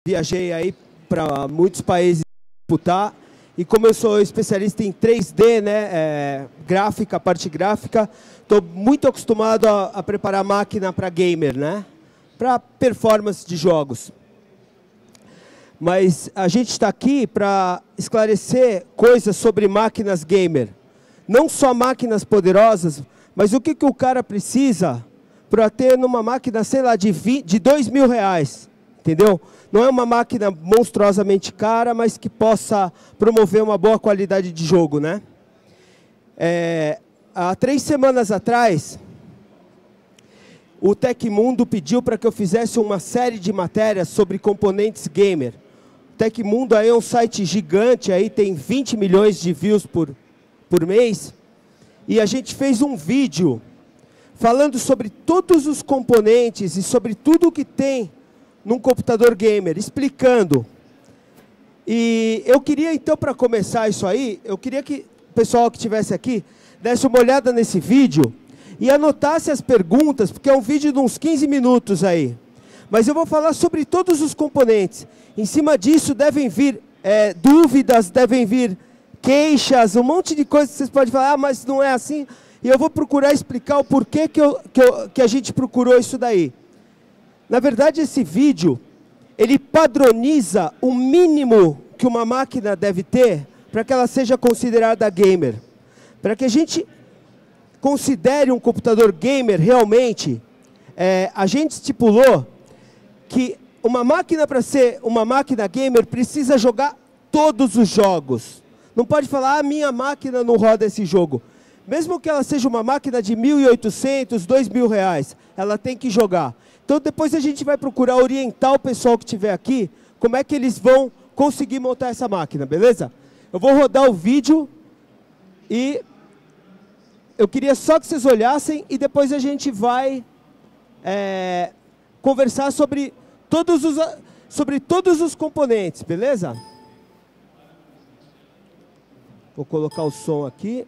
Viajei aí para muitos países disputar, e como eu sou especialista em 3D, né, gráfica, parte gráfica, estou muito acostumado a preparar máquina para gamer, né, para performance de jogos. Mas a gente está aqui para esclarecer coisas sobre máquinas gamer. Não só máquinas poderosas, mas o que o cara precisa para ter numa máquina, sei lá, de R$2.000, entendeu? Não é uma máquina monstruosamente cara, mas que possa promover uma boa qualidade de jogo, né? Há 3 semanas atrás, o Tecmundo pediu para que eu fizesse uma série de matérias sobre componentes gamer. O Tecmundo aí é um site gigante, aí tem 20 milhões de views por mês. E a gente fez um vídeo falando sobre todos os componentes e sobre tudo o que tem num computador gamer, explicando. E eu queria, então, para começar isso aí, eu queria que o pessoal que estivesse aqui desse uma olhada nesse vídeo e anotasse as perguntas, porque é um vídeo de uns 15 minutos aí. Mas eu vou falar sobre todos os componentes. Em cima disso devem vir dúvidas, devem vir queixas, um monte de coisas que vocês podem falar, ah, mas não é assim. E eu vou procurar explicar o porquê que a gente procurou isso daí. Na verdade, esse vídeo, ele padroniza o mínimo que uma máquina deve ter para que ela seja considerada gamer. Para que a gente considere um computador gamer realmente, a gente estipulou que uma máquina, para ser uma máquina gamer, precisa jogar todos os jogos. Não pode falar, ah, minha máquina não roda esse jogo. Mesmo que ela seja uma máquina de R$1.800, R$2.000, ela tem que jogar. Então, depois a gente vai procurar orientar o pessoal que estiver aqui, como é que eles vão conseguir montar essa máquina, beleza? Eu vou rodar o vídeo e eu queria só que vocês olhassem e depois a gente vai conversar sobre todos os componentes, beleza? Vou colocar o som aqui.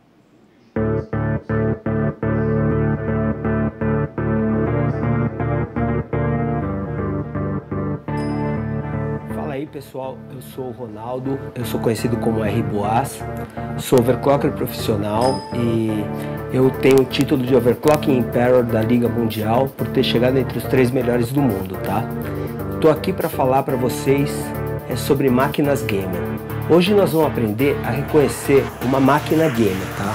Fala aí pessoal, eu sou o Ronaldo, eu sou conhecido como R. Boas, sou overclocker profissional e eu tenho o título de Overclocking Emperor da Liga Mundial por ter chegado entre os 3 melhores do mundo, tá? Estou aqui para falar para vocês sobre máquinas gamer. Hoje nós vamos aprender a reconhecer uma máquina gamer, tá?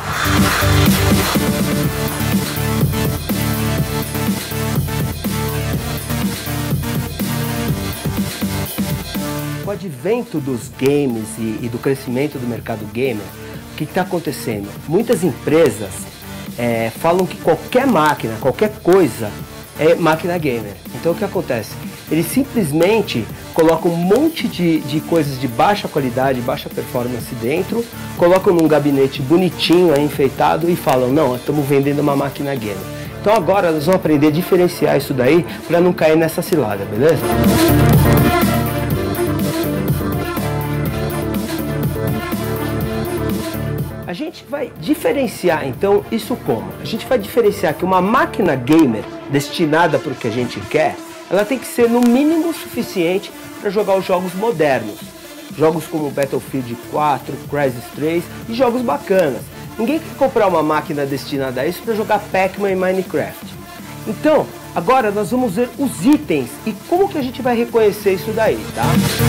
Com o advento dos games e do crescimento do mercado gamer, o que está acontecendo? Muitas empresas falam que qualquer máquina, qualquer coisa é máquina gamer. Então o que acontece? Eles simplesmente colocam um monte de coisas de baixa qualidade, baixa performance dentro, colocam num gabinete bonitinho, enfeitado e falam, não, estamos vendendo uma máquina gamer. Então agora nós vamos aprender a diferenciar isso daí para não cair nessa cilada, beleza? A gente vai diferenciar, então, isso como? A gente vai diferenciar que uma máquina gamer destinada para o que a gente quer, ela tem que ser no mínimo suficiente para jogar os jogos modernos. Jogos como Battlefield 4, Crysis 3 e jogos bacanas. Ninguém quer comprar uma máquina destinada a isso para jogar Pac-Man e Minecraft. Então, agora nós vamos ver os itens e como que a gente vai reconhecer isso daí, tá?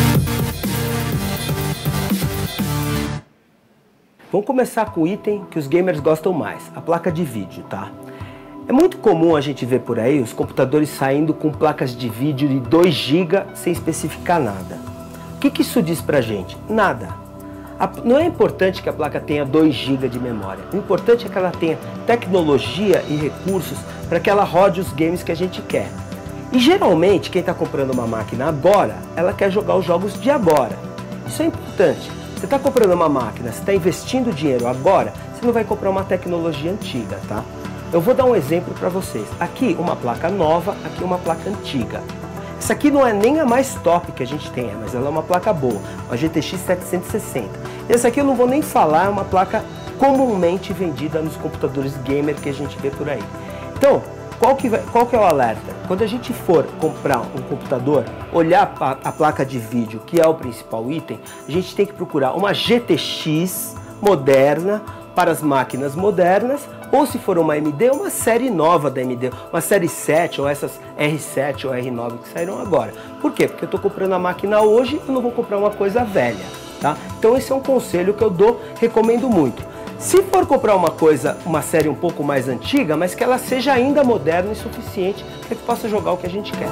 Vamos começar com o item que os gamers gostam mais, a placa de vídeo, tá? É muito comum a gente ver por aí os computadores saindo com placas de vídeo de 2 GB sem especificar nada. O que isso diz pra gente? Nada. Não é importante que a placa tenha 2 GB de memória. O importante é que ela tenha tecnologia e recursos para que ela rode os games que a gente quer. E geralmente quem está comprando uma máquina agora, ela quer jogar os jogos de agora. Isso é importante. Você está comprando uma máquina, você está investindo dinheiro agora, você não vai comprar uma tecnologia antiga, tá? Eu vou dar um exemplo para vocês. Aqui uma placa nova, aqui uma placa antiga. Essa aqui não é nem a mais top que a gente tem, mas ela é uma placa boa, uma GTX 760. Essa aqui eu não vou nem falar, é uma placa comumente vendida nos computadores gamer que a gente vê por aí. Então, qual que é o alerta? Quando a gente for comprar um computador, olhar a placa de vídeo, que é o principal item, a gente tem que procurar uma GTX moderna para as máquinas modernas, ou se for uma AMD, uma série nova da AMD, uma série 7 ou essas R7 ou R9 que saíram agora. Por quê? Porque eu estou comprando a máquina hoje, eu não vou comprar uma coisa velha, tá? Então esse é um conselho que eu dou, recomendo muito. Se for comprar uma série um pouco mais antiga, mas que ela seja ainda moderna e suficiente para que possa jogar o que a gente quer.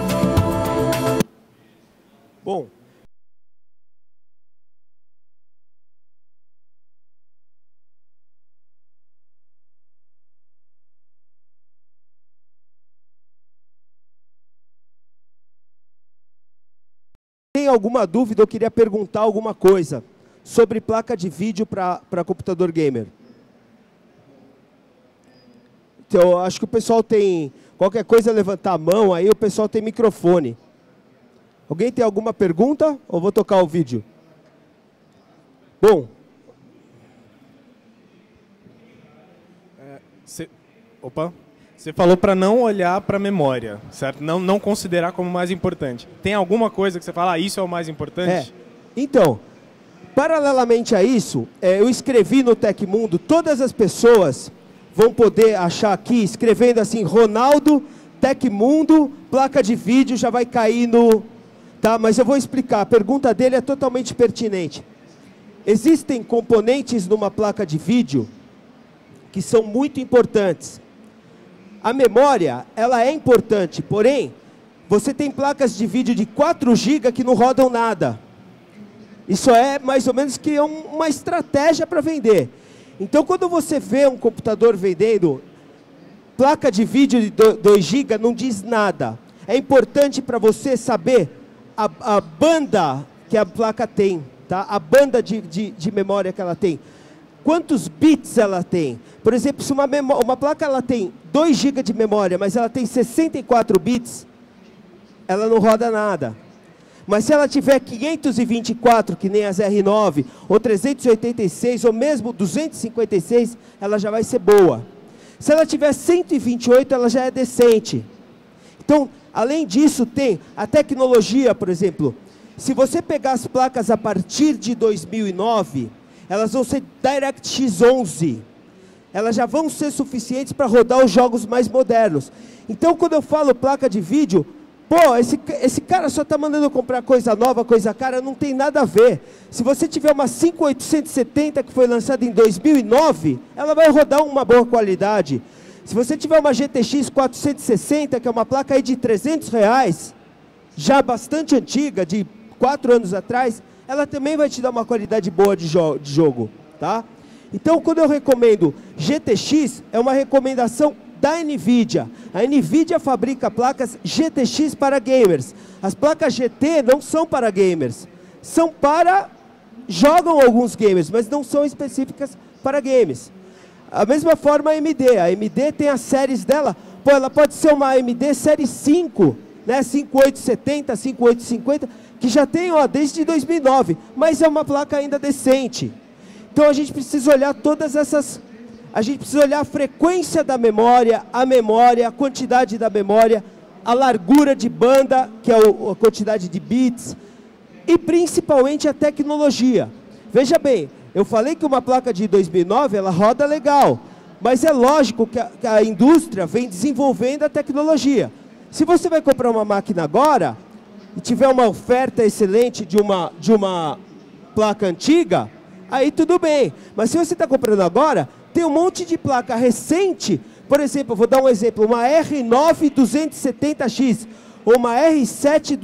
Bom. Tem alguma dúvida? Eu queria perguntar alguma coisa sobre placa de vídeo para computador gamer. Então, acho que o pessoal tem... Qualquer coisa, levantar a mão, aí o pessoal tem microfone. Alguém tem alguma pergunta? Ou vou tocar o vídeo? Bom. Você falou para não olhar para a memória, certo? Não considerar como mais importante. Tem alguma coisa que você fala, isso é o mais importante? Então, paralelamente a isso, eu escrevi no Tecmundo, todas as pessoas vão poder achar aqui, escrevendo assim, Ronaldo, Tecmundo, placa de vídeo, já vai cair no... Tá? Mas eu vou explicar, a pergunta dele é totalmente pertinente. Existem componentes numa placa de vídeo que são muito importantes. A memória, ela é importante, porém, você tem placas de vídeo de 4 GB que não rodam nada. Isso é mais ou menos que uma estratégia para vender. Então, quando você vê um computador vendendo placa de vídeo de 2 GB, não diz nada. É importante para você saber a banda que a placa tem, tá? A banda de memória que ela tem. Quantos bits ela tem? Por exemplo, se uma placa ela tem 2 GB de memória, mas ela tem 64 bits, ela não roda nada. Mas se ela tiver 524, que nem as R9, ou 386, ou mesmo 256, ela já vai ser boa. Se ela tiver 128, ela já é decente. Então, além disso, tem a tecnologia, por exemplo. Se você pegar as placas a partir de 2009, elas vão ser DirectX 11. Elas já vão ser suficientes para rodar os jogos mais modernos. Então, quando eu falo placa de vídeo, pô, esse cara só está mandando comprar coisa nova, coisa cara, não tem nada a ver. Se você tiver uma 5870 que foi lançada em 2009, ela vai rodar uma boa qualidade. Se você tiver uma GTX 460, que é uma placa aí de R$300, já bastante antiga, de 4 anos atrás, ela também vai te dar uma qualidade boa de jogo, tá? Então, quando eu recomendo GTX, é uma recomendação da NVIDIA. A NVIDIA fabrica placas GTX para gamers. As placas GT não são para gamers. São para... Jogam alguns gamers, mas não são específicas para games. A mesma forma a AMD. A AMD tem as séries dela. Pô, ela pode ser uma AMD série 5, né? 5870, 5850, que já tem, ó, desde 2009. Mas é uma placa ainda decente. Então a gente precisa olhar todas essas... A gente precisa olhar a frequência da memória, a quantidade da memória, a largura de banda, que é a quantidade de bits, e principalmente a tecnologia. Veja bem, eu falei que uma placa de 2009, ela roda legal, mas é lógico que a indústria vem desenvolvendo a tecnologia. Se você vai comprar uma máquina agora, e tiver uma oferta excelente de uma placa antiga, aí tudo bem. Mas se você está comprando agora, tem um monte de placa recente. Por exemplo, eu vou dar um exemplo, uma R9 270X, ou uma R7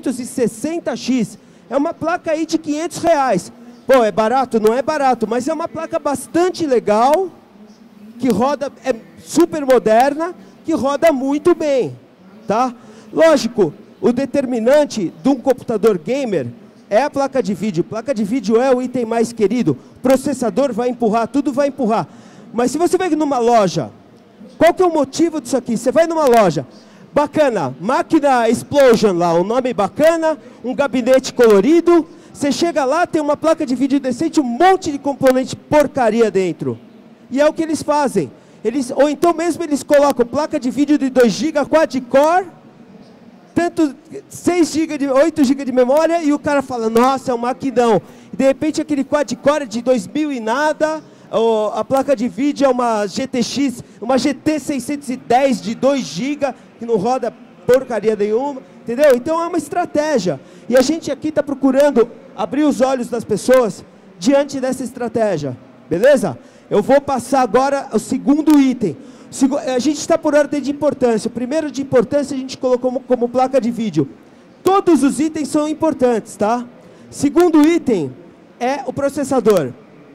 260X. É uma placa aí de R$500. Pô, é barato? Não é barato, mas é uma placa bastante legal, que roda, é super moderna, que roda muito bem, tá? Lógico, o determinante de um computador gamer é a placa de vídeo. Placa de vídeo é o item mais querido. Processador vai empurrar, tudo vai empurrar. Mas se você vai numa loja, qual que é o motivo disso aqui? Você vai numa loja, bacana, máquina Explosion lá, um nome bacana, um gabinete colorido. Você chega lá, tem uma placa de vídeo decente, um monte de componente porcaria dentro. E é o que eles fazem. Ou então mesmo eles colocam placa de vídeo de 2 GB, quad-core, tanto 6 GB, 8 GB de memória, e o cara fala, nossa, é um maquinão. E de repente aquele quad-core de 2000 e nada, a placa de vídeo é uma GTX, uma GT 610 de 2 GB, que não roda porcaria nenhuma, entendeu? Então é uma estratégia. E a gente aqui está procurando abrir os olhos das pessoas diante dessa estratégia, beleza? Eu vou passar agora o segundo item. A gente está por ordem de importância. O primeiro de importância a gente colocou como placa de vídeo. Todos os itens são importantes, tá? Segundo item é o processador.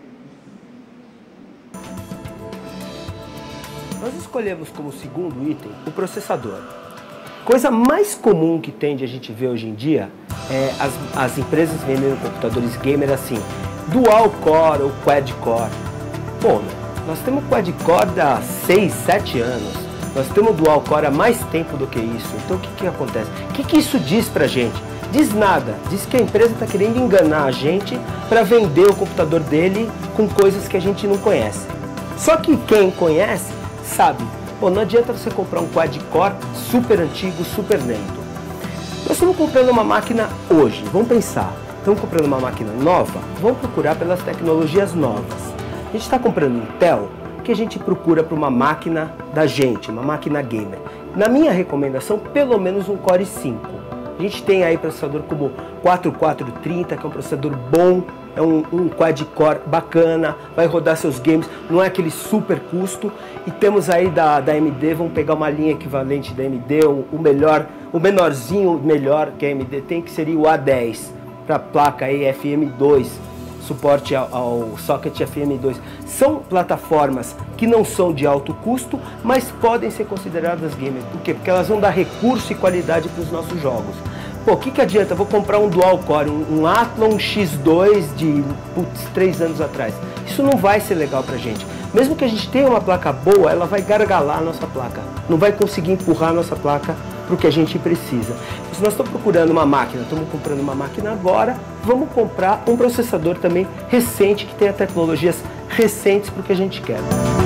Nós escolhemos como segundo item o processador. Coisa mais comum que tem de a gente ver hoje em dia é as empresas vendendo computadores gamer assim, dual core ou quad core. Bom, nós temos quad-core há 6, 7 anos. Nós temos dual-core há mais tempo do que isso. Então o que acontece? O que isso diz pra gente? Diz nada. Diz que a empresa está querendo enganar a gente para vender o computador dele com coisas que a gente não conhece. Só que quem conhece sabe. Bom, não adianta você comprar um quad-core super antigo, super lento. Nós estamos comprando uma máquina hoje. Vamos pensar. Estamos comprando uma máquina nova? Vamos procurar pelas tecnologias novas. A gente está comprando Intel, que a gente procura para uma máquina da gente, uma máquina gamer. Na minha recomendação, pelo menos um Core i5. A gente tem aí processador como 4430, que é um processador bom, é um quad-core bacana, vai rodar seus games, não é aquele super custo. E temos aí da AMD, vamos pegar uma linha equivalente da AMD, o menorzinho melhor que a AMD tem, que seria o A10, para a placa aí FM2. Suporte ao socket FM2. São plataformas que não são de alto custo, mas podem ser consideradas gamer. Por quê? Porque elas vão dar recurso e qualidade para os nossos jogos. Pô, o que adianta? Eu vou comprar um dual core, um Athlon X2 de 3 anos atrás. Isso não vai ser legal pra gente. Mesmo que a gente tenha uma placa boa, ela vai gargalar a nossa placa. Não vai conseguir empurrar a nossa placa para o que a gente precisa. Se nós estamos procurando uma máquina, estamos comprando uma máquina agora, vamos comprar um processador também recente, que tenha tecnologias recentes para o que a gente quer.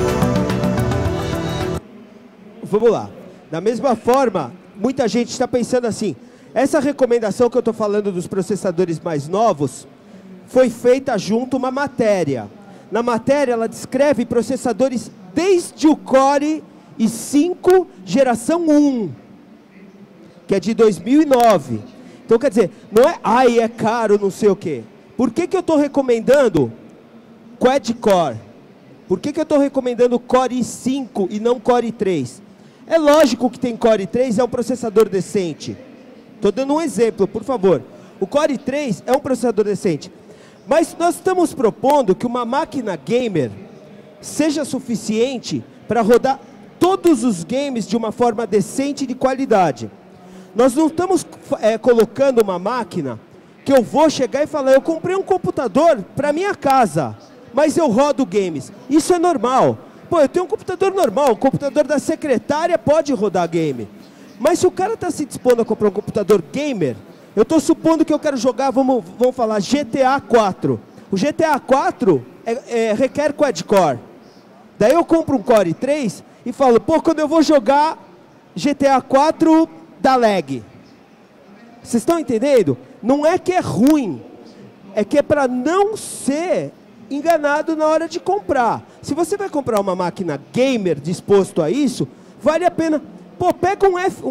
Vamos lá. Da mesma forma, muita gente está pensando assim, essa recomendação que eu estou falando dos processadores mais novos, foi feita junto uma matéria. Na matéria ela descreve processadores desde o Core i5 geração 1. Que é de 2009. Então, quer dizer, não é, ai, é caro, não sei o quê. Por que eu estou recomendando quad-core? Por que eu estou recomendando Core i5 e não Core i3? É lógico que tem Core i3, é um processador decente. Estou dando um exemplo, por favor. O Core i3 é um processador decente. Mas nós estamos propondo que uma máquina gamer seja suficiente para rodar todos os games de uma forma decente e de qualidade. Nós não estamos colocando uma máquina que eu vou chegar e falar, eu comprei um computador para minha casa, mas eu rodo games. Isso é normal. Pô, eu tenho um computador normal, o computador da secretária pode rodar game. Mas se o cara está se dispondo a comprar um computador gamer, eu estou supondo que eu quero jogar, vamos falar, GTA 4. O GTA 4 requer quad-core. Daí eu compro um Core i3 e falo, pô, quando eu vou jogar GTA 4... da lag. Vocês estão entendendo? Não é que é ruim, é que é para não ser enganado na hora de comprar. Se você vai comprar uma máquina gamer disposto a isso, vale a pena. Pô, pega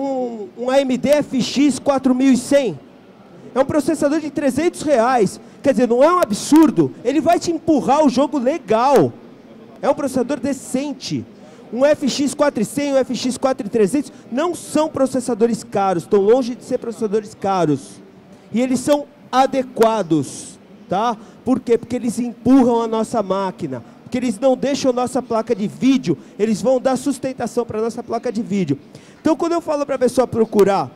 um AMD FX 4100. É um processador de R$300. Quer dizer, não é um absurdo. Ele vai te empurrar o jogo legal. É um processador decente. Um FX 4100, um FX 4300 não são processadores caros, estão longe de ser processadores caros. E eles são adequados, tá? Por quê? Porque eles empurram a nossa máquina, porque eles não deixam a nossa placa de vídeo, eles vão dar sustentação para a nossa placa de vídeo. Então, quando eu falo para a pessoa procurar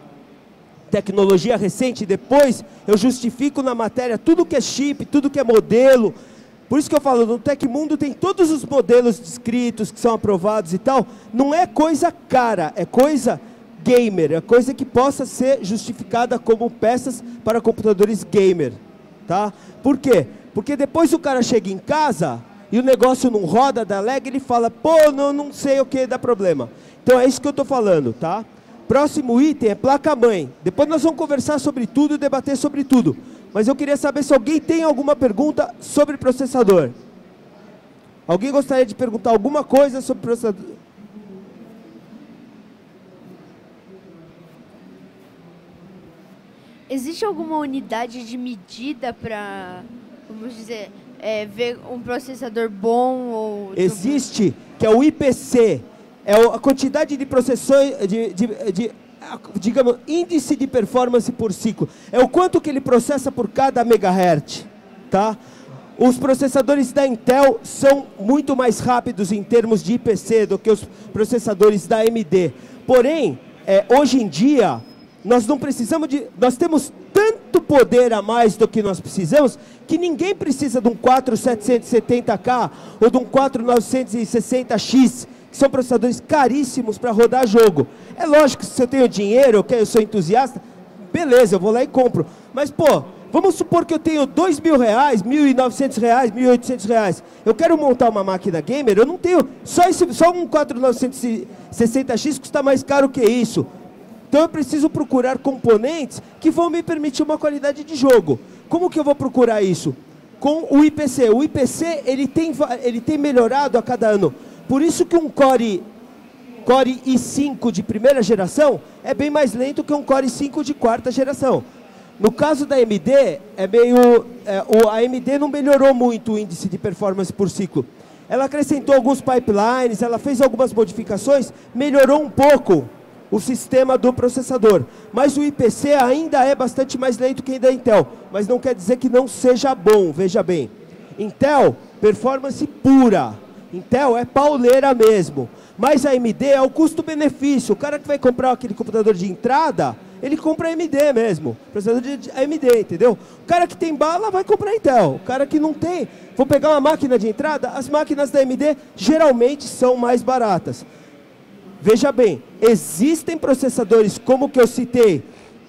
tecnologia recente, depois eu justifico na matéria tudo que é chip, tudo que é modelo. Por isso que eu falo, no Tecmundo tem todos os modelos descritos que são aprovados e tal. Não é coisa cara, é coisa gamer, é coisa que possa ser justificada como peças para computadores gamer, tá? Por quê? Porque depois o cara chega em casa e o negócio não roda, dá lag, ele fala, pô, não sei o que, dá problema. Então é isso que eu estou falando, tá? Próximo item é placa-mãe. Depois nós vamos conversar sobre tudo e debater sobre tudo. Mas eu queria saber se alguém tem alguma pergunta sobre processador. Alguém gostaria de perguntar alguma coisa sobre processador? Existe alguma unidade de medida para, vamos dizer, ver um processador bom? Ou Existe, que é o IPC. É a quantidade de processões, digamos, índice de performance por ciclo. É o quanto que ele processa por cada megahertz, tá? Os processadores da Intel são muito mais rápidos em termos de IPC do que os processadores da AMD. Porém, hoje em dia, nós não precisamos de... Nós temos tanto poder a mais do que nós precisamos, que ninguém precisa de um 4770K ou de um 4960X, que são processadores caríssimos para rodar jogo. É lógico que se eu tenho dinheiro, eu sou entusiasta, beleza, eu vou lá e compro. Mas, pô, vamos supor que eu tenho R$2.000, R$1.900, R$1.800. Eu quero montar uma máquina gamer, eu não tenho... Só um 4960X custa mais caro que isso. Então eu preciso procurar componentes que vão me permitir uma qualidade de jogo. Como que eu vou procurar isso? Com o IPC. O IPC ele tem melhorado a cada ano. Por isso que um Core i5 de primeira geração é bem mais lento que um Core i5 de quarta geração. No caso da AMD, a AMD não melhorou muito o índice de performance por ciclo. Ela acrescentou alguns pipelines, ela fez algumas modificações, melhorou um pouco o sistema do processador. Mas o IPC ainda é bastante mais lento que o da Intel. Mas não quer dizer que não seja bom, veja bem. Intel, performance pura. Intel é pauleira mesmo. Mas a AMD é o custo-benefício. O cara que vai comprar aquele computador de entrada, ele compra AMD mesmo. Processador de AMD, entendeu? O cara que tem bala vai comprar Intel. O cara que não tem, vou pegar uma máquina de entrada, as máquinas da AMD geralmente são mais baratas. Veja bem, existem processadores como o que eu citei,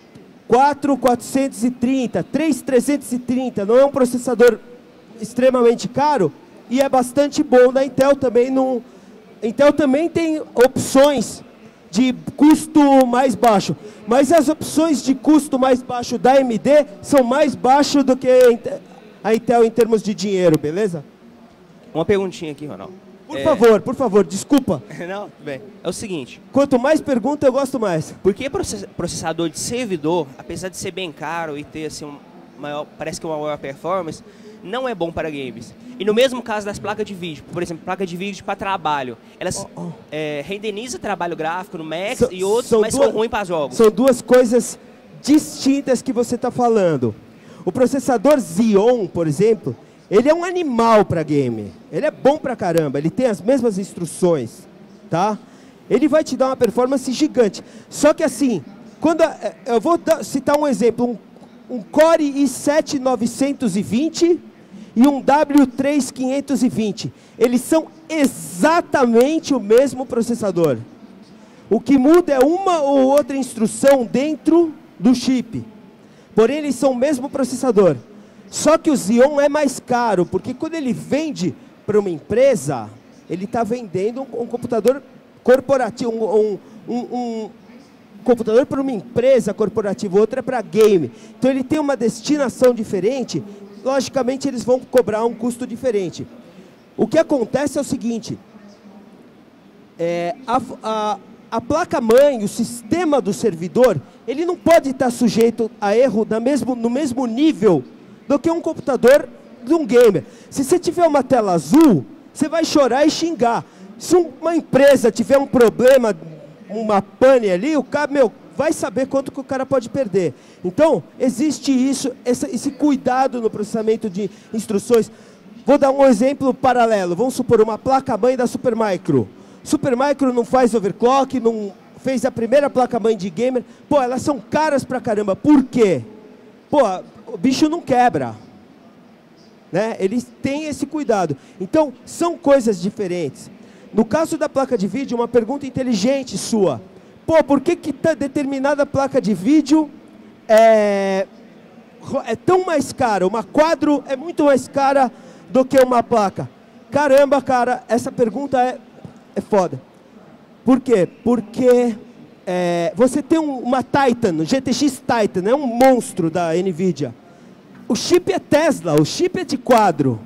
4430, 3330, não é um processador extremamente caro e é bastante bom da Intel também. Intel também tem opções de custo mais baixo, mas as opções de custo mais baixo da AMD são mais baixas do que a Intel em termos de dinheiro, beleza? Uma perguntinha aqui, Ronaldo. Por favor, desculpa. Não, tudo bem. É o seguinte. Quanto mais pergunta, eu gosto mais. Por que processador de servidor, apesar de ser bem caro e ter assim, parece que uma maior performance, não é bom para games? E no mesmo caso das placas de vídeo, por exemplo, placa de vídeo para trabalho, elas renderizam trabalho gráfico no Max e outros, mas são ruins para jogos. São duas coisas distintas que você está falando. O processador Xeon, por exemplo, ele é um animal para game. Ele é bom pra caramba. Ele tem as mesmas instruções, tá? Ele vai te dar uma performance gigante. Só que assim, eu vou citar um exemplo. Um Core i7 920 e um W3 520. Eles são exatamente o mesmo processador. O que muda é uma ou outra instrução dentro do chip. Porém, eles são o mesmo processador. Só que o Xeon é mais caro, porque quando ele vende para uma empresa, ele está vendendo um computador corporativo, um computador para uma empresa corporativa, outra é para game. Então ele tem uma destinação diferente, logicamente eles vão cobrar um custo diferente. O que acontece é o seguinte, a placa-mãe, o sistema do servidor, ele não pode estar sujeito a erro no mesmo nível do que um computador de um gamer. Se você tiver uma tela azul, você vai chorar e xingar. Se uma empresa tiver um problema, uma pane ali, o cara, vai saber quanto que o cara pode perder. Então, existe esse cuidado no processamento de instruções. Vou dar um exemplo paralelo. Vamos supor uma placa-mãe da Supermicro. Supermicro não faz overclock, não fez a primeira placa-mãe de gamer. Pô, elas são caras pra caramba. Por quê? Pô, o bicho não quebra, né? Eles têm esse cuidado. Então, são coisas diferentes. No caso da placa de vídeo, uma pergunta inteligente sua. Pô, por que determinada placa de vídeo é tão mais cara? Uma quadro é muito mais cara do que uma placa. Caramba, cara, essa pergunta é foda. Por quê? Porque você tem uma Titan, GTX Titan, é um monstro da NVIDIA. O chip é Tesla, o chip é de quadro.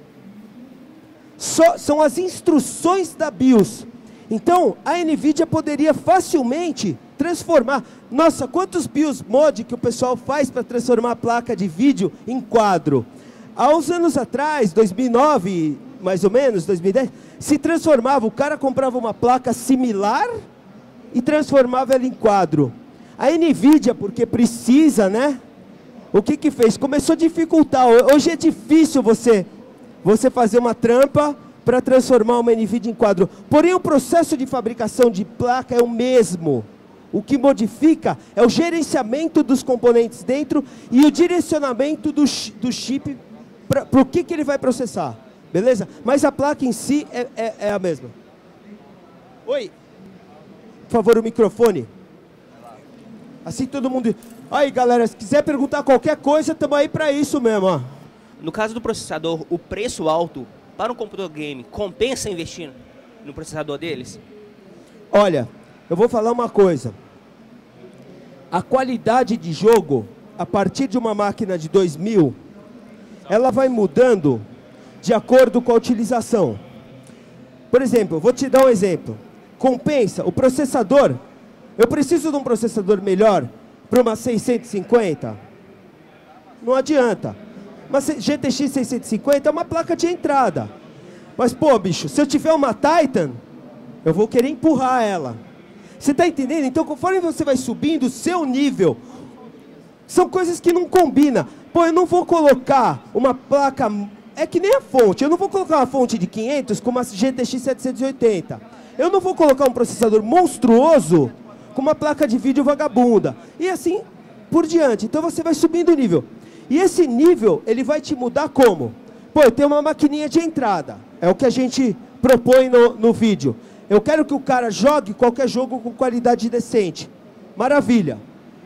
São as instruções da BIOS. Então, a NVIDIA poderia facilmente transformar... Nossa, quantos BIOS mod que o pessoal faz para transformar a placa de vídeo em quadro? Há uns anos atrás, 2009, mais ou menos, 2010, se transformava, o cara comprava uma placa similar e transformava ela em quadro. A NVIDIA, porque precisa, né? O que fez? Começou a dificultar. Hoje é difícil você fazer uma trampa para transformar uma NVIDIA em quadro. Porém, o processo de fabricação de placa é o mesmo. O que modifica é o gerenciamento dos componentes dentro e o direcionamento do chip para o que ele vai processar. Beleza? Mas a placa em si é a mesma. Oi. Por favor, o microfone. Assim todo mundo... Aí, galera, se quiser perguntar qualquer coisa, estamos aí para isso mesmo, ó. No caso do processador, o preço alto para um computador game compensa investir no processador deles? Olha, eu vou falar uma coisa. A qualidade de jogo, a partir de uma máquina de 2000, ela vai mudando de acordo com a utilização. Por exemplo, vou te dar um exemplo. Compensa, o processador, eu preciso de um processador melhor para uma 650? Não adianta. Uma GTX 650 é uma placa de entrada. Mas, pô, bicho, se eu tiver uma Titan, eu vou querer empurrar ela. Você está entendendo? Então, conforme você vai subindo o seu nível, são coisas que não combinam. Pô, eu não vou colocar uma placa... É que nem a fonte. Eu não vou colocar uma fonte de 500 com uma GTX 780. Eu não vou colocar um processador monstruoso com uma placa de vídeo vagabunda. E assim por diante. Então, você vai subindo o nível. E esse nível, ele vai te mudar como? Pô, eu tenho uma maquininha de entrada. É o que a gente propõe no vídeo. Eu quero que o cara jogue qualquer jogo com qualidade decente. Maravilha.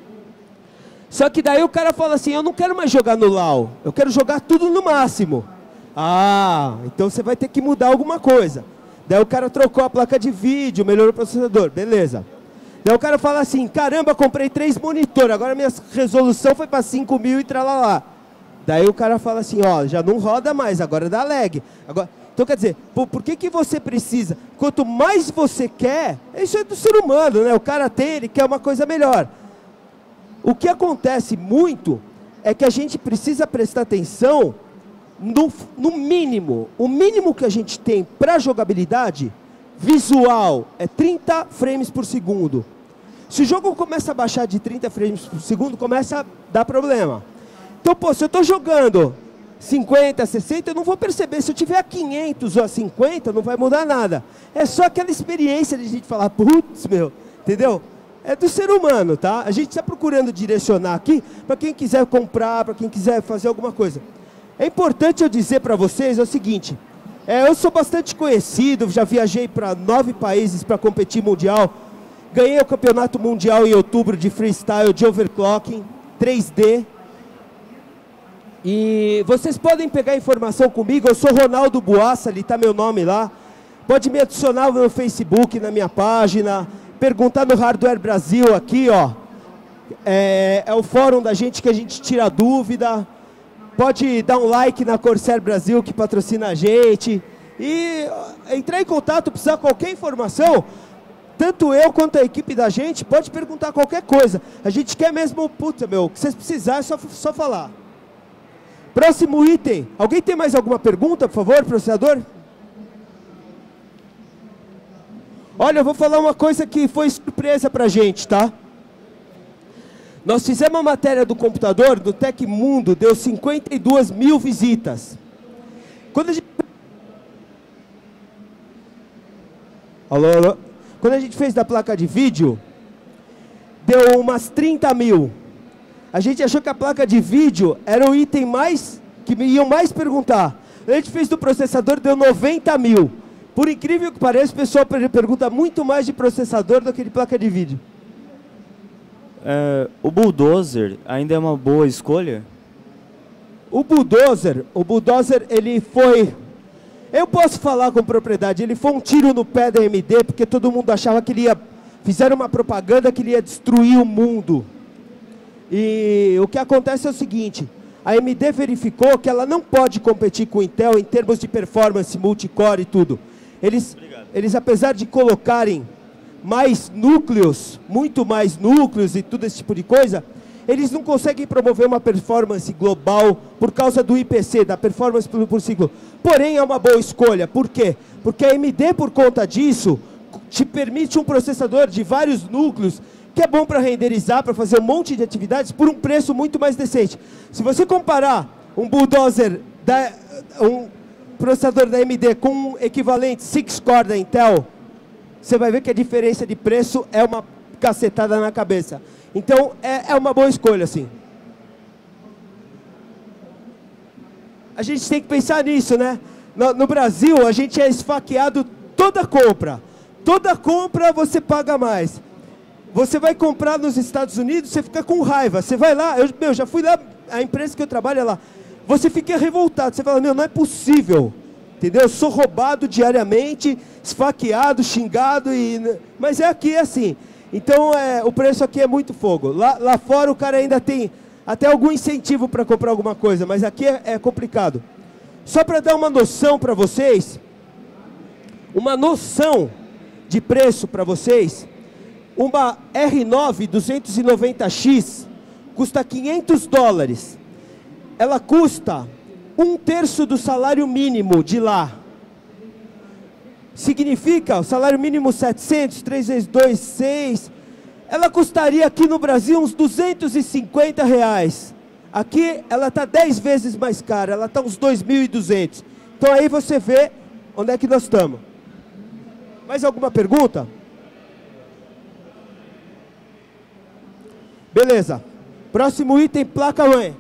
Só que daí o cara fala assim, eu não quero mais jogar no LAW. Eu quero jogar tudo no máximo. Ah, então você vai ter que mudar alguma coisa. Daí o cara trocou a placa de vídeo, melhorou o processador. Beleza. Daí o cara fala assim, caramba, comprei 3 monitores, agora minha resolução foi para 5.000 e tralalá. Daí o cara fala assim, ó, já não roda mais, agora dá lag. Agora, então quer dizer, por que você precisa? Quanto mais você quer, isso é do ser humano, né? O cara ele quer uma coisa melhor. O que acontece muito é que a gente precisa prestar atenção no mínimo. O mínimo que a gente tem para jogabilidade visual é 30 frames por segundo. Se o jogo começa a baixar de 30 frames por segundo, começa a dar problema. Então, pô, se eu estou jogando 50, 60, eu não vou perceber. Se eu tiver a 500 ou a 50, não vai mudar nada. É só aquela experiência de a gente falar, putz, meu, entendeu? É do ser humano, tá? A gente está procurando direcionar aqui para quem quiser comprar, para quem quiser fazer alguma coisa. É importante eu dizer para vocês o seguinte, eu sou bastante conhecido, já viajei para 9 países para competir mundial, ganhei o campeonato mundial em outubro de freestyle de overclocking, 3D, e vocês podem pegar informação comigo, eu sou Ronaldo Boassa, ali está meu nome lá, pode me adicionar no Facebook, na minha página, perguntar no Hardware Brasil aqui, ó, é o fórum da gente que a gente tira dúvida. Pode dar um like na Corsair Brasil, que patrocina a gente. E entrar em contato, precisar de qualquer informação, tanto eu quanto a equipe da gente, pode perguntar qualquer coisa. A gente quer mesmo, puta, meu, o que vocês precisarem, é só falar. Próximo item. Alguém tem mais alguma pergunta, por favor, processador? Olha, eu vou falar uma coisa que foi surpresa pra gente, tá? Nós fizemos uma matéria do computador, do Tecmundo, deu 52 mil visitas. Quando a gente... Alô, alô? Quando a gente fez da placa de vídeo, deu umas 30 mil. A gente achou que a placa de vídeo era o item mais, que iam mais perguntar. A gente fez do processador, deu 90 mil. Por incrível que pareça, o pessoal pergunta muito mais de processador do que de placa de vídeo. O Bulldozer ainda é uma boa escolha? O Bulldozer, ele foi... Eu posso falar com propriedade, ele foi um tiro no pé da AMD, porque todo mundo achava que ele ia... Fizeram uma propaganda que ele ia destruir o mundo. E o que acontece é o seguinte, a AMD verificou que ela não pode competir com o Intel em termos de performance, multicore e tudo. Eles apesar de colocarem mais núcleos, muito mais núcleos e tudo esse tipo de coisa, eles não conseguem promover uma performance global por causa do IPC, da performance por ciclo. Porém, é uma boa escolha. Por quê? Porque a AMD, por conta disso, te permite um processador de vários núcleos, que é bom para renderizar, para fazer um monte de atividades, por um preço muito mais decente. Se você comparar um bulldozer, um processador da AMD com um equivalente 6-core da Intel, você vai ver que a diferença de preço é uma cacetada na cabeça. Então, é uma boa escolha, sim. A gente tem que pensar nisso, né? No Brasil, a gente é esfaqueado toda compra. Toda compra você paga mais. Você vai comprar nos Estados Unidos, você fica com raiva. Você vai lá, eu já fui lá, a empresa que eu trabalho é lá. Você fica revoltado, você fala, não é possível. Entendeu? Eu sou roubado diariamente, esfaqueado, xingado, mas aqui é assim. Então, o preço aqui é muito fogo. Lá fora o cara ainda tem até algum incentivo para comprar alguma coisa, mas aqui é complicado. Só para dar uma noção para vocês, uma noção de preço para vocês, uma R9 290X custa $500. Ela custa 1/3 do salário mínimo de lá. Significa, o salário mínimo 700, 3 vezes 2, 6. Ela custaria aqui no Brasil uns R$250. Aqui ela está 10 vezes mais cara, ela está uns 2.200. Então aí você vê onde é que nós estamos. Mais alguma pergunta? Beleza. Próximo item, placa-mãe.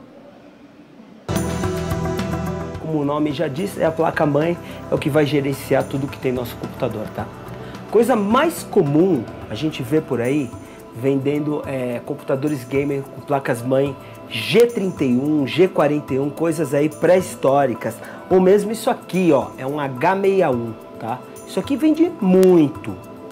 Como o nome já diz, é a placa-mãe, é o que vai gerenciar tudo que tem no nosso computador, tá? Coisa mais comum a gente vê por aí, vendendo computadores gamer com placas-mãe G31, G41, coisas aí pré-históricas. Ou mesmo isso aqui, ó, é um H61, tá? Isso aqui vende muito.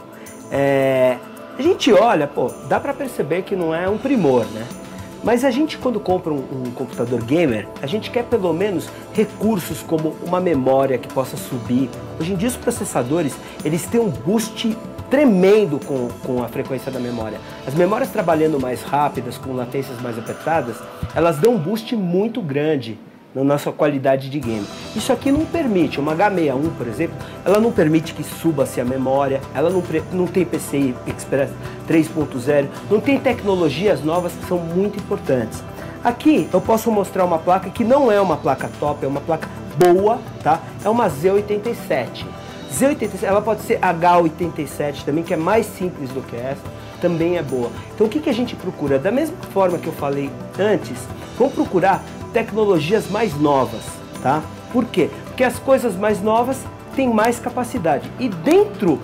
A gente olha, pô, dá pra perceber que não é um primor, né? Mas a gente, quando compra um computador gamer, a gente quer pelo menos recursos como uma memória que possa subir. Hoje em dia os processadores, eles têm um boost tremendo com a frequência da memória. As memórias trabalhando mais rápidas, com latências mais apertadas, elas dão um boost muito grande na nossa qualidade de game. Isso aqui não permite, uma H61, por exemplo, ela não permite que suba-se a memória, ela não tem PCI Express 3.0, não tem tecnologias novas que são muito importantes. Aqui eu posso mostrar uma placa que não é uma placa top, é uma placa boa, tá? É uma Z87. Z87, ela pode ser H87 também, que é mais simples do que essa, também é boa. Então o que a gente procura? Da mesma forma que eu falei antes, vamos procurar tecnologias mais novas, tá? Por quê? Porque as coisas mais novas têm mais capacidade. E dentro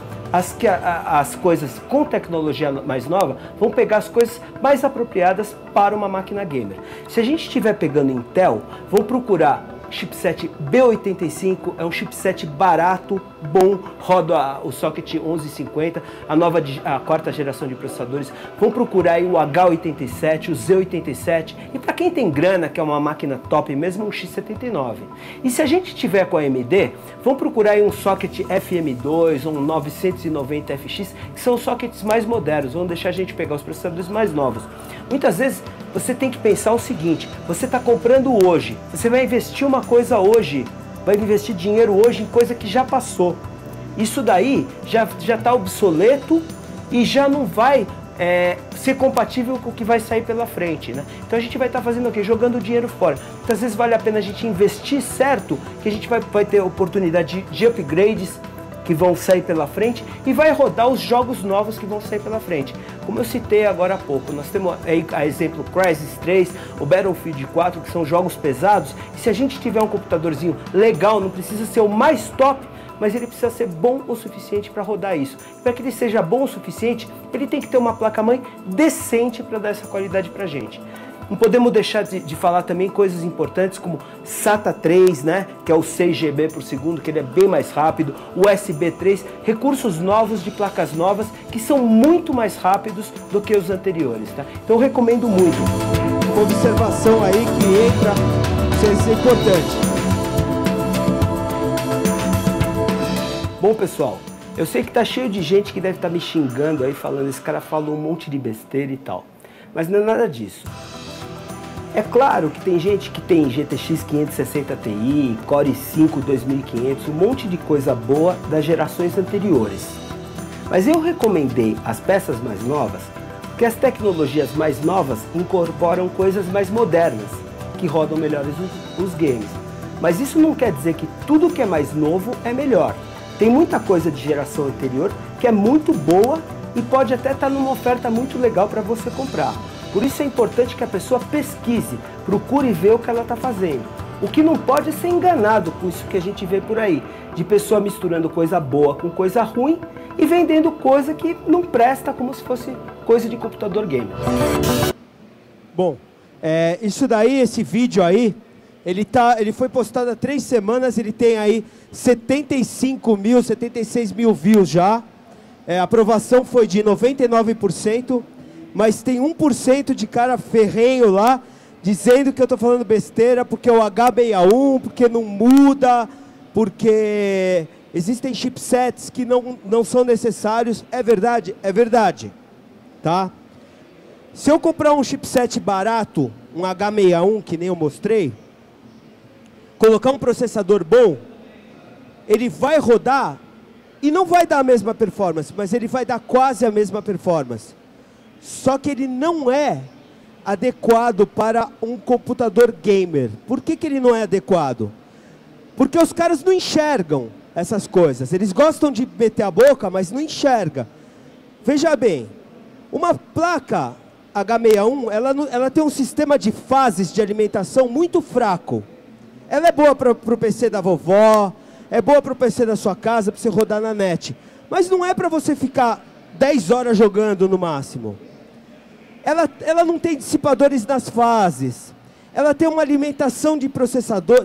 as coisas com tecnologia mais nova vão pegar as coisas mais apropriadas para uma máquina gamer. Se a gente estiver pegando Intel, vamos procurar chipset B85, é um chipset barato, bom, roda o socket 1150, a quarta geração de processadores. Vamos procurar aí o H87, o Z87, e para quem tem grana, que é uma máquina top mesmo, um X79. E se a gente tiver com a AMD, vamos procurar aí um socket FM2, um 990FX, que são os sockets mais modernos, vão deixar a gente pegar os processadores mais novos. Muitas vezes você tem que pensar o seguinte, você está comprando hoje, você vai investir uma coisa hoje, vai investir dinheiro hoje em coisa que já passou. Isso daí já está obsoleto e já não vai ser compatível com o que vai sair pela frente, né? Então a gente vai estar fazendo o quê? Jogando dinheiro fora. Muitas vezes vale a pena a gente investir certo, que a gente vai ter oportunidade de upgrades que vão sair pela frente e vai rodar os jogos novos que vão sair pela frente. Como eu citei agora há pouco, nós temos aí a exemplo Crysis 3, o Battlefield 4, que são jogos pesados, e se a gente tiver um computadorzinho legal, não precisa ser o mais top, mas ele precisa ser bom o suficiente para rodar isso. Para que ele seja bom o suficiente, ele tem que ter uma placa-mãe decente para dar essa qualidade para a gente. Não podemos deixar de falar também coisas importantes como SATA 3, né, que é o 6 GB por segundo, que ele é bem mais rápido, USB 3, recursos novos de placas novas que são muito mais rápidos do que os anteriores, tá? Então eu recomendo muito. Uma observação aí que entra, isso é importante. Bom, pessoal, eu sei que tá cheio de gente que deve estar me xingando aí, falando, esse cara falou um monte de besteira e tal. Mas não é nada disso. É claro que tem gente que tem GTX 560 Ti, Core i5 2500, um monte de coisa boa das gerações anteriores. Mas eu recomendei as peças mais novas, porque as tecnologias mais novas incorporam coisas mais modernas, que rodam melhores os games. Mas isso não quer dizer que tudo que é mais novo é melhor. Tem muita coisa de geração anterior que é muito boa e pode até estar numa oferta muito legal para você comprar. Por isso é importante que a pessoa pesquise, procure ver o que ela está fazendo. O que não pode é ser enganado com isso que a gente vê por aí, de pessoa misturando coisa boa com coisa ruim e vendendo coisa que não presta, como se fosse coisa de computador gamer. Bom, isso daí, esse vídeo aí, ele foi postado há 3 semanas, ele tem aí 75 mil, 76 mil views já. A aprovação foi de 99%. Mas tem 1% de cara ferrenho lá, dizendo que eu estou falando besteira, porque é o H61, porque não muda, porque existem chipsets que não são necessários. É verdade? É verdade. Tá? Se eu comprar um chipset barato, um H61, que nem eu mostrei, colocar um processador bom, ele vai rodar e não vai dar a mesma performance, mas ele vai dar quase a mesma performance. Só que ele não é adequado para um computador gamer. Por que ele não é adequado? Porque os caras não enxergam essas coisas. Eles gostam de meter a boca, mas não enxergam. Veja bem, uma placa H61, ela tem um sistema de fases de alimentação muito fraco. Ela é boa para o PC da vovó, é boa para o PC da sua casa, para você rodar na net. Mas não é para você ficar 10 horas jogando no máximo. Ela não tem dissipadores nas fases. Ela tem uma alimentação de processador,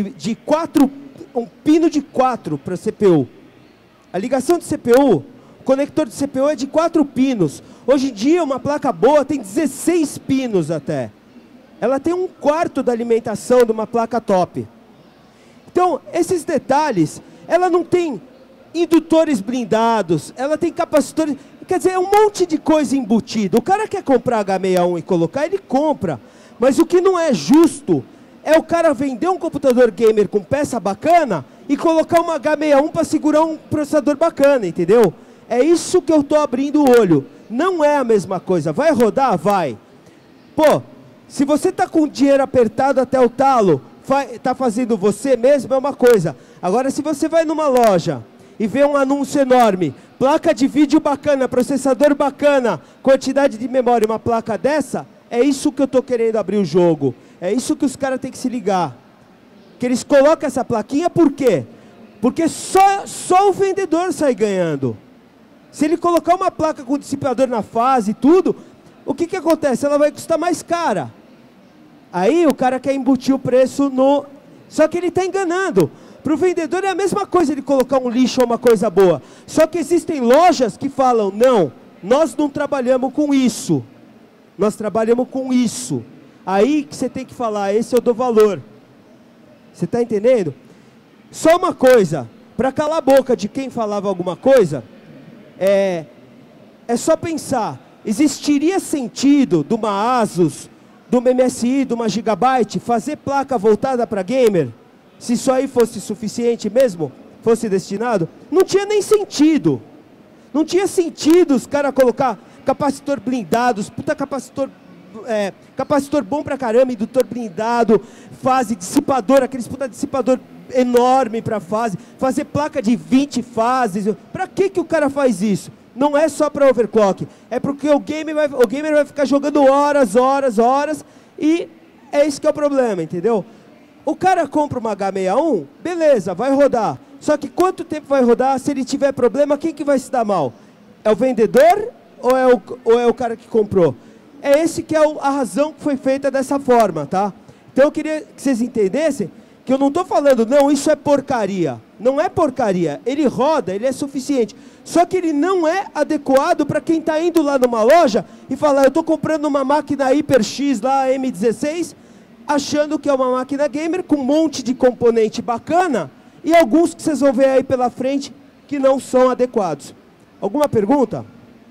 um pino de 4 para CPU. A ligação de CPU, o conector de CPU é de 4 pinos. Hoje em dia, uma placa boa tem 16 pinos até. Ela tem 1/4 da alimentação de uma placa top. Então, esses detalhes, ela não tem indutores blindados, ela tem capacitores... Quer dizer, é um monte de coisa embutida. O cara quer comprar H61 e colocar, ele compra. Mas o que não é justo é o cara vender um computador gamer com peça bacana e colocar uma H61 para segurar um processador bacana, entendeu? É isso que eu estou abrindo o olho. Não é a mesma coisa. Vai rodar? Vai. Pô, se você está com o dinheiro apertado até o talo, está fazendo você mesmo, é uma coisa. Agora, se você vai numa loja e vê um anúncio enorme, placa de vídeo bacana, processador bacana, quantidade de memória, uma placa dessa, é isso que eu estou querendo abrir o jogo. É isso que os caras têm que se ligar. Que eles colocam essa plaquinha, por quê? Porque só o vendedor sai ganhando. Se ele colocar uma placa com dissipador na fase e tudo, o que acontece? Ela vai custar mais cara. Aí o cara quer embutir o preço no... Só que ele está enganando. Para o vendedor é a mesma coisa ele colocar um lixo ou uma coisa boa. Só que existem lojas que falam, não, nós não trabalhamos com isso. Nós trabalhamos com isso. Aí que você tem que falar, esse eu dou valor. Você está entendendo? Só uma coisa, para calar a boca de quem falava alguma coisa, é só pensar, existiria sentido de uma Asus, de uma MSI, de uma Gigabyte, fazer placa voltada para gamer? Se isso aí fosse suficiente mesmo, fosse destinado, não tinha nem sentido. Não tinha sentido os caras colocar capacitor blindado, puta capacitor bom pra caramba, indutor blindado, fase, dissipador, aqueles puta dissipador enorme pra fase, fazer placa de 20 fases. Pra que o cara faz isso? Não é só para overclock, é porque o gamer vai ficar jogando horas, e é isso que é o problema, entendeu? O cara compra uma H61, beleza, vai rodar. Só que quanto tempo vai rodar? Se ele tiver problema, quem que vai se dar mal? É o vendedor ou é o cara que comprou? É esse que é a razão que foi feita dessa forma, tá? Então eu queria que vocês entendessem que eu não estou falando, não, isso é porcaria. Não é porcaria. Ele roda, ele é suficiente. Só que ele não é adequado para quem está indo lá numa loja e falar, eu estou comprando uma máquina HyperX lá, M16, achando que é uma máquina gamer com um monte de componente bacana e alguns que vocês vão ver aí pela frente que não são adequados. Alguma pergunta?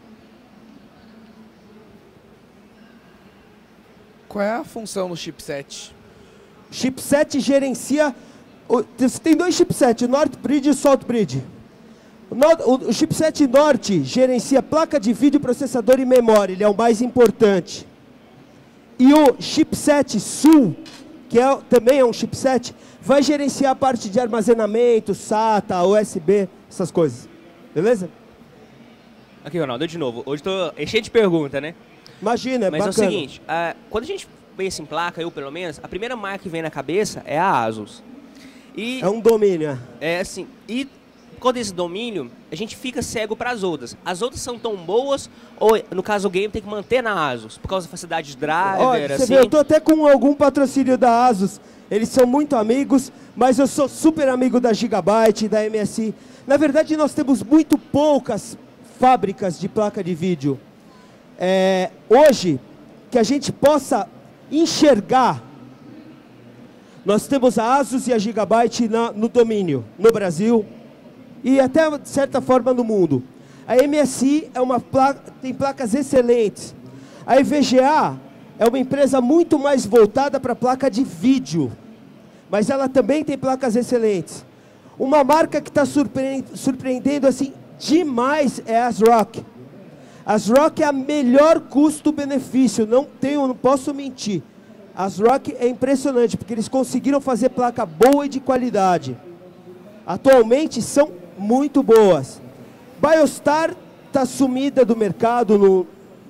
Qual é a função do chipset? Chipset gerencia... Tem dois chipsets, o North Bridge e o South Bridge. O chipset Norte gerencia placa de vídeo, processador e memória, ele é o mais importante. E o chipset Sul, que também é um chipset, vai gerenciar a parte de armazenamento, SATA, USB, essas coisas. Beleza? Aqui, Ronaldo, de novo. Hoje tô cheio de pergunta, né? Imagina, é Mas bacana. é o seguinte, quando a gente pensa em placa, eu pelo menos, a primeira marca que vem na cabeça é a ASUS. E é um domínio. É assim, e quando esse domínio, a gente fica cego para as outras. As outras são tão boas, ou no caso o game tem que manter na ASUS, por causa da facilidade de driver, Olha, assim. Vê, eu tô até com algum patrocínio da ASUS, eles são muito amigos, mas eu sou super amigo da Gigabyte, da MSI. Na verdade, nós temos muito poucas fábricas de placa de vídeo. Hoje, que a gente possa enxergar, nós temos a ASUS e a Gigabyte no domínio, no Brasil, e até, de certa forma, no mundo. A MSI tem placas excelentes. A EVGA é uma empresa muito mais voltada para placa de vídeo, mas ela também tem placas excelentes. Uma marca que está surpreendendo assim, demais é a ASRock. A ASRock é a melhor custo-benefício, não posso mentir. A ASRock é impressionante, porque eles conseguiram fazer placa boa e de qualidade. Atualmente são muito boas. BioStar está sumida do mercado.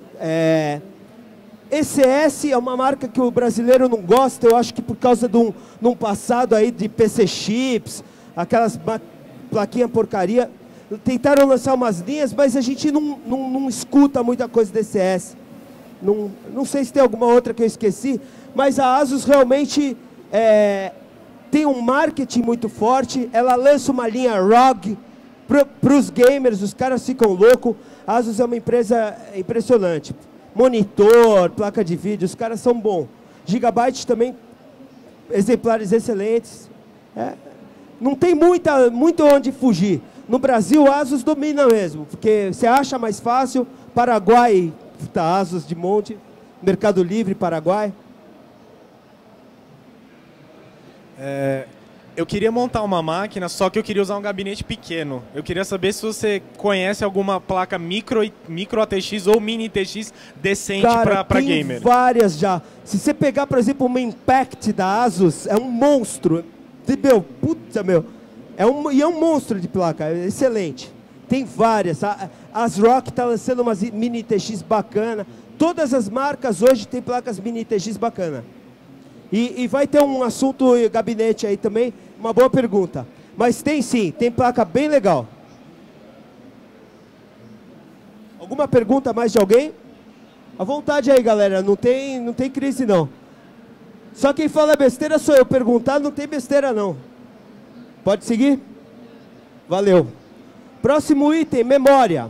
ECS é uma marca que o brasileiro não gosta, eu acho que por causa de um passado aí de PC Chips, aquelas plaquinhas porcaria. Tentaram lançar umas linhas, mas a gente não escuta muita coisa da ECS. Não sei se tem alguma outra que eu esqueci, mas a ASUS realmente tem um marketing muito forte. Ela lança uma linha ROG para os gamers, os caras ficam loucos. A ASUS é uma empresa impressionante. Monitor, placa de vídeo, os caras são bons. Gigabyte também, exemplares excelentes. Não tem muito onde fugir. No Brasil, a ASUS domina mesmo, porque você acha mais fácil. Paraguai, tá, ASUS de monte. Mercado Livre, Paraguai. Eu queria montar uma máquina, só que eu queria usar um gabinete pequeno. Eu queria saber se você conhece alguma placa micro ATX ou mini ATX decente para gamer. Tem várias já. Se você pegar, por exemplo, uma Impact da ASUS, é um monstro. É um monstro de placa, é excelente. Tem várias. A ASRock está lançando umas mini TX bacana. Todas as marcas hoje têm placas mini TX bacana. E vai ter um assunto gabinete aí também, uma boa pergunta. Mas tem sim, tem placa bem legal. Alguma pergunta mais de alguém? À vontade aí, galera, não tem crise não. Só quem fala besteira sou eu, perguntar não tem besteira não. Pode seguir? Valeu. Próximo item, memória.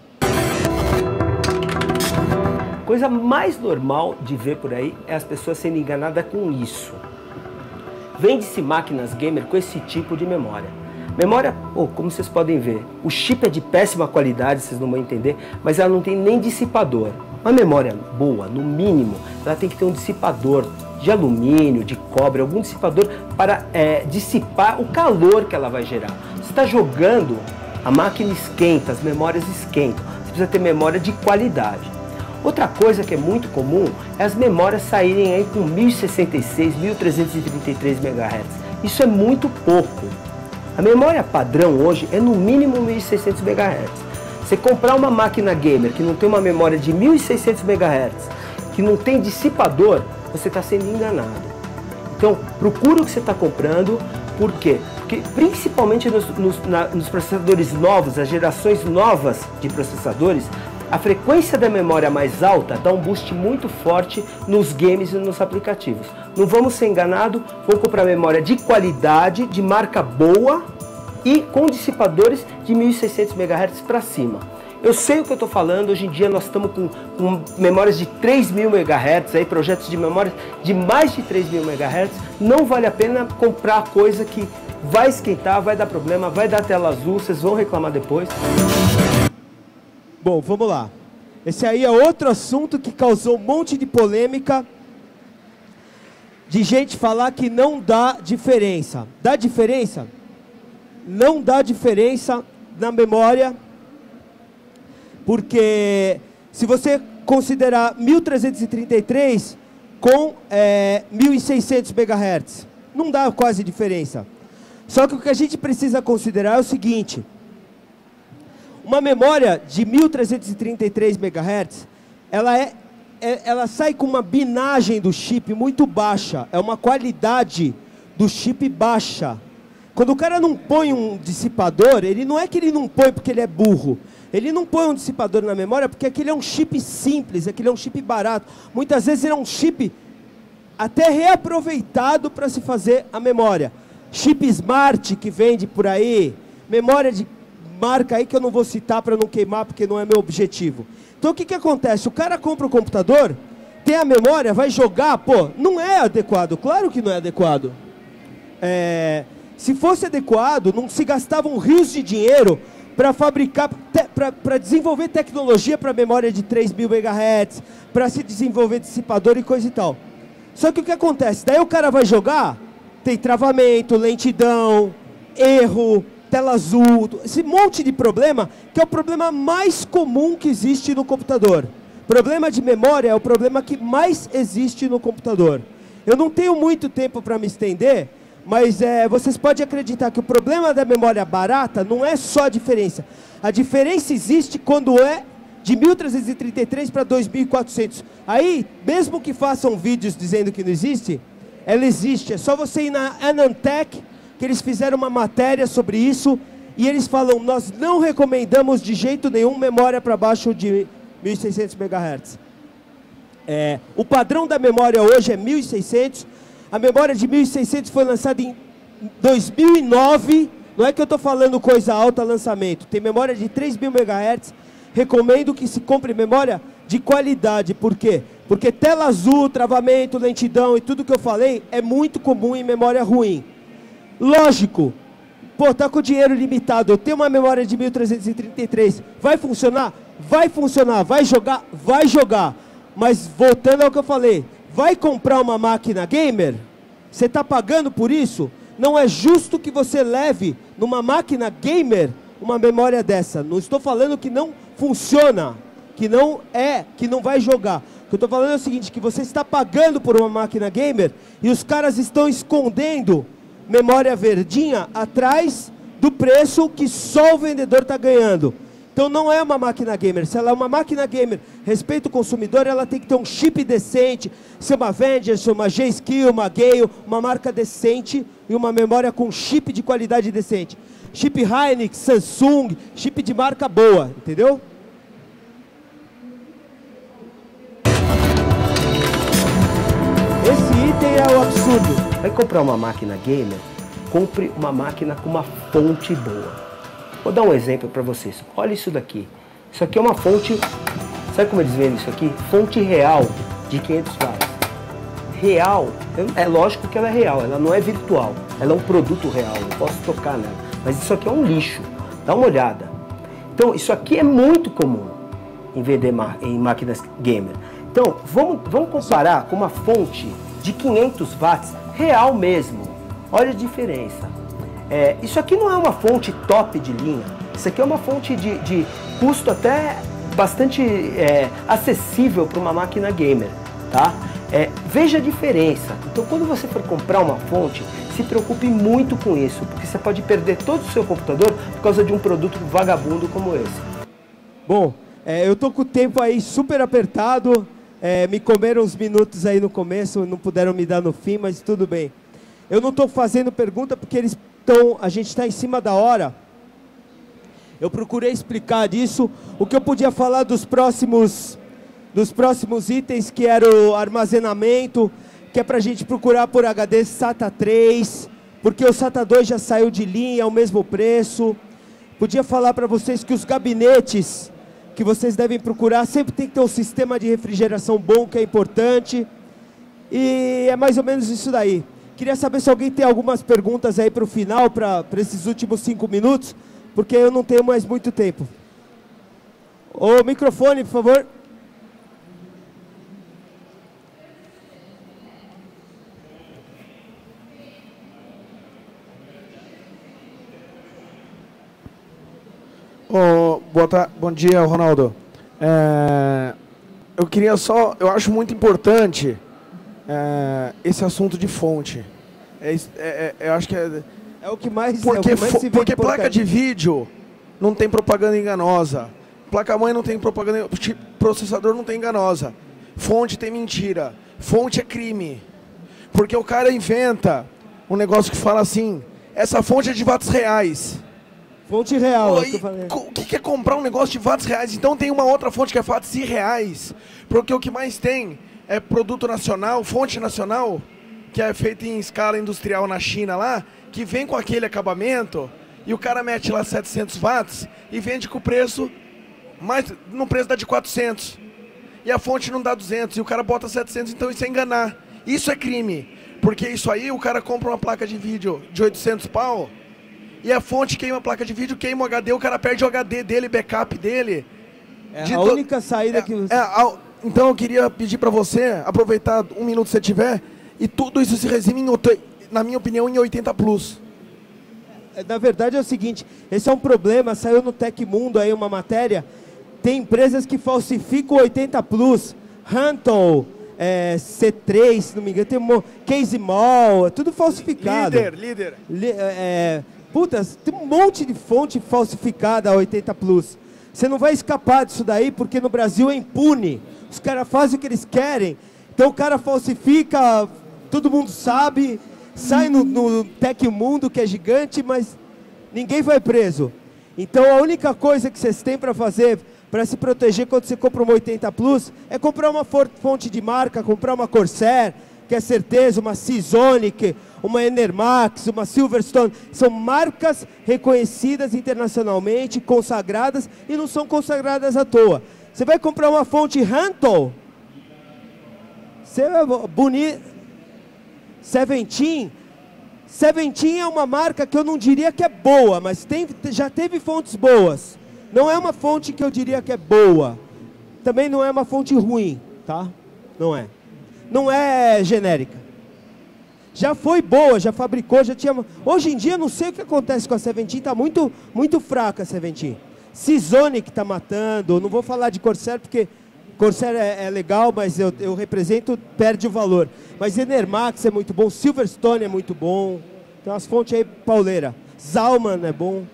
Coisa mais normal de ver por aí é as pessoas sendo enganadas com isso. Vende-se máquinas gamer com esse tipo de memória. Memória, como vocês podem ver, o chip é de péssima qualidade, vocês não vão entender, mas ela não tem nem dissipador. Uma memória boa, no mínimo, ela tem que ter um dissipador de alumínio, de cobre, algum dissipador para dissipar o calor que ela vai gerar. Você está jogando, a máquina esquenta, as memórias esquentam. Você precisa ter memória de qualidade. Outra coisa que é muito comum é as memórias saírem aí com 1066, 1333 MHz. Isso é muito pouco. A memória padrão hoje é no mínimo 1600 MHz. Você comprar uma máquina gamer que não tem uma memória de 1600 MHz, que não tem dissipador, você está sendo enganado. Então, procura o que você está comprando. Por quê? Porque principalmente nos processadores novos, as gerações novas de processadores, A frequência da memória mais alta dá um boost muito forte nos games e nos aplicativos. Não vamos ser enganados, vamos comprar memória de qualidade, de marca boa e com dissipadores de 1600 MHz para cima. Eu sei o que eu estou falando, hoje em dia nós estamos com memórias de 3000 MHz, aí, projetos de memória de mais de 3000 MHz, não vale a pena comprar coisa que vai esquentar, vai dar problema, vai dar tela azul, vocês vão reclamar depois. Bom, vamos lá. Esse aí é outro assunto que causou um monte de polêmica, de gente falar que não dá diferença. Dá diferença? Não dá diferença na memória, porque se você considerar 1333 com 1600 MHz, não dá quase diferença. Só que o que a gente precisa considerar é o seguinte: uma memória de 1333 MHz, ela sai com uma binagem do chip muito baixa, é uma qualidade do chip baixa. Quando o cara não põe um dissipador, ele não é que ele não põe porque ele é burro. Ele não põe um dissipador na memória porque aquele é um chip simples, aquele é um chip barato. Muitas vezes ele é um chip até reaproveitado para se fazer a memória. Chip Smart que vende por aí, memória de marca aí que eu não vou citar para não queimar porque não é meu objetivo. Então o que que acontece? O cara compra o computador, tem a memória, vai jogar, pô, não é adequado, claro que não é adequado. Se fosse adequado, não se gastavam rios de dinheiro para fabricar, para desenvolver tecnologia para memória de 3000 MHz, para se desenvolver dissipador e coisa e tal. Só que o que acontece? Daí o cara vai jogar, tem travamento, lentidão, erro, tela azul, esse monte de problema, que é o problema mais comum que existe no computador. Problema de memória é o problema que mais existe no computador. Eu não tenho muito tempo para me estender, mas vocês podem acreditar que o problema da memória barata não é só a diferença. A diferença existe quando é de 1333 para 2400. Aí, mesmo que façam vídeos dizendo que não existe, ela existe. É só você ir na AnandTech, que eles fizeram uma matéria sobre isso, e eles falam, nós não recomendamos de jeito nenhum memória para baixo de 1600 MHz. O padrão da memória hoje é 1600. A memória de 1600 foi lançada em 2009. Não é que eu estou falando coisa alta lançamento. Tem memória de 3000 MHz. Recomendo que se compre memória de qualidade. Por quê? Porque tela azul, travamento, lentidão e tudo que eu falei é muito comum em memória ruim. Lógico. Pô, tá com dinheiro limitado. Eu tenho uma memória de 1333. Vai funcionar? Vai funcionar. Vai jogar? Vai jogar. Mas voltando ao que eu falei, vai comprar uma máquina gamer? Você está pagando por isso? Não é justo que você leve numa máquina gamer uma memória dessa. Não estou falando que não funciona, que não vai jogar. O que eu estou falando é o seguinte, que você está pagando por uma máquina gamer e os caras estão escondendo memória verdinha atrás do preço que só o vendedor está ganhando. Então não é uma máquina gamer. Se ela é uma máquina gamer, respeita o consumidor, ela tem que ter um chip decente, ser uma Avengers, uma G-Skill, uma Gale, uma marca decente e uma memória com chip de qualidade decente. Chip Hynix, Samsung, chip de marca boa, entendeu? Esse item é o absurdo. Vai comprar uma máquina gamer, compre uma máquina com uma fonte boa. Vou dar um exemplo para vocês. Olha isso daqui. Isso aqui é uma fonte, sabe como eles vendem isso aqui? Fonte real de 500 watts. Real, é lógico que ela é real, ela não é virtual. Ela é um produto real, eu posso tocar nela. Mas isso aqui é um lixo, dá uma olhada. Então, isso aqui é muito comum em vender em máquinas gamer. Então, vamos comparar com uma fonte de 500 watts real mesmo. Olha a diferença. Isso aqui não é uma fonte top de linha, isso aqui é uma fonte de custo até bastante acessível para uma máquina gamer, tá? Veja a diferença. Então quando você for comprar uma fonte, se preocupe muito com isso, porque você pode perder todo o seu computador por causa de um produto vagabundo como esse. Bom, eu tô com o tempo aí super apertado, me comeram uns minutos aí no começo, não puderam me dar no fim, mas tudo bem. Eu não estou fazendo pergunta porque a gente está em cima da hora. Eu procurei explicar isso. O que eu podia falar dos próximos itens, que era o armazenamento, que é para a gente procurar por HD SATA 3, porque o SATA 2 já saiu de linha, é o mesmo preço. Podia falar para vocês que os gabinetes que vocês devem procurar sempre tem que ter um sistema de refrigeração bom, que é importante. E é mais ou menos isso daí. Queria saber se alguém tem algumas perguntas aí para o final, para esses últimos 5 minutos, porque eu não tenho mais muito tempo. O microfone, por favor. Bom dia, Ronaldo. Eu queria só... Eu acho muito importante esse assunto de fonte. Eu acho que é o que mais se vê. Porque placa de vídeo não tem propaganda enganosa. Placa-mãe não tem propaganda... Processador não tem enganosa. Fonte tem mentira. Fonte é crime. Porque o cara inventa um negócio que fala assim, essa fonte é de watts reais. Fonte real. O que é comprar um negócio de watts reais? Então tem uma outra fonte que é watts irreais. Porque o que mais tem é produto nacional, fonte nacional, que é feita em escala industrial na China lá, que vem com aquele acabamento, e o cara mete lá 700 watts e vende com o preço, no preço dá de 400. E a fonte não dá 200, e o cara bota 700, então isso é enganar. Isso é crime. Porque isso aí, o cara compra uma placa de vídeo de 800 pau, e a fonte queima a placa de vídeo, queima o HD, o cara perde o HD dele, backup dele. É a única saída que... Então eu queria pedir para você, aproveitar 1 minuto se tiver, e tudo isso se resume, na minha opinião, em 80 Plus. Na verdade é o seguinte, esse é um problema, saiu no Tecmundo aí uma matéria, tem empresas que falsificam 80 Plus, Hunton, C3, se não me engano, tem Case Mall, é tudo falsificado. Líder. Putas, tem um monte de fonte falsificada a 80 Plus. Você não vai escapar disso daí, porque no Brasil é impune. Os caras fazem o que eles querem. Então o cara falsifica, todo mundo sabe, sai no Tecmundo, que é gigante, mas ninguém vai preso. Então a única coisa que vocês têm para fazer, para se proteger quando você compra uma 80 Plus, é comprar uma fonte de marca, comprar uma Corsair, que é certeza, uma Seasonic, uma Enermax, uma Silverstone. São marcas reconhecidas internacionalmente, consagradas, e não são consagradas à toa. Você vai comprar uma fonte Hunton, você vai bonito, Seventeen é uma marca que eu não diria que é boa, mas já teve fontes boas. Não é uma fonte que eu diria que é boa. Também não é uma fonte ruim, tá? Não é. Não é genérica. Já foi boa, já fabricou, já tinha... Hoje em dia, não sei o que acontece com a Seventeen, está muito, muito fraca a Seventeen. Seasonic está matando, não vou falar de Corsair, porque Corsair é legal, mas eu represento, perde o valor. Mas Enermax é muito bom, Silverstone é muito bom. Tem umas fontes aí, pauleira. Zalman é bom.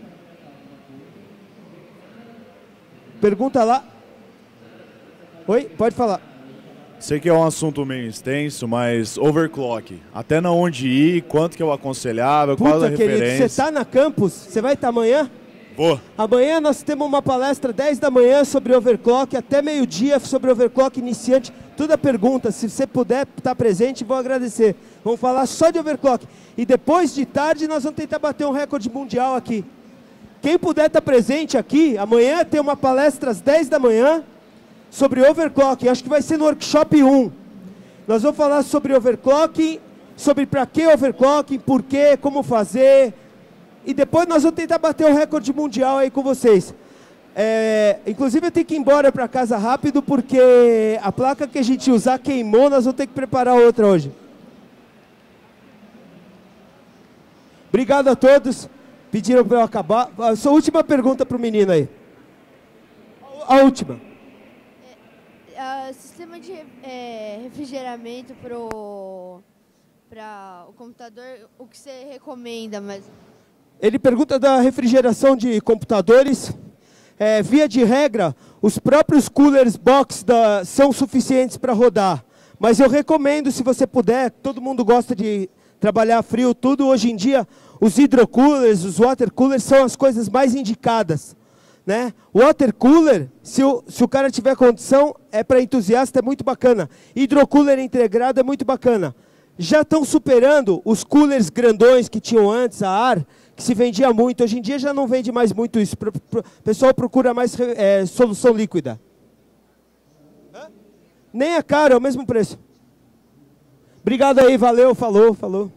Pergunta lá. Oi, pode falar. Sei que é um assunto meio extenso, mas overclock, até na onde ir, quanto que é o aconselhável, qual é a referência? Querido, você está na campus? Você vai estar amanhã? Vou. Amanhã nós temos uma palestra 10 da manhã sobre overclock, até meio-dia sobre overclock iniciante. Toda pergunta, se você puder estar presente, vou agradecer. Vamos falar só de overclock. E depois de tarde nós vamos tentar bater um recorde mundial aqui. Quem puder estar presente aqui, amanhã tem uma palestra às 10 da manhã sobre overclocking. Acho que vai ser no workshop 1. Nós vamos falar sobre overclocking, sobre para que overclocking, por quê, como fazer. E depois nós vamos tentar bater o recorde mundial aí com vocês. Inclusive eu tenho que ir embora para casa rápido, porque a placa que a gente usar queimou, nós vamos ter que preparar outra hoje. Obrigado a todos. Pediram para eu acabar. A sua última pergunta para o menino aí. A última. Sistema de refrigeramento para o computador, o que você recomenda? Mas... Ele pergunta da refrigeração de computadores. Via de regra, os próprios coolers box são suficientes para rodar. Mas eu recomendo, se você puder, todo mundo gosta de trabalhar frio, tudo. Hoje em dia, os hydrocoolers, os water coolers são as coisas mais indicadas, né? Water cooler, se o cara tiver condição, é para entusiasta, é muito bacana. Hidrocooler integrado é muito bacana. Já estão superando os coolers grandões que tinham antes, a ar, que se vendia muito. Hoje em dia já não vende mais muito isso. O pessoal procura mais solução líquida. Nem é caro, é o mesmo preço. Obrigado aí, valeu, falou.